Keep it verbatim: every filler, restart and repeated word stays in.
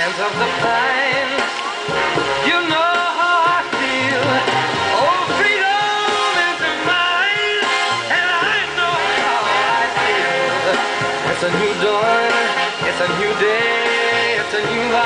lands of the pine. You know how I feel. Oh, freedom is mine, and I know how I feel. It's a new dawn, it's a new day, it's a new life.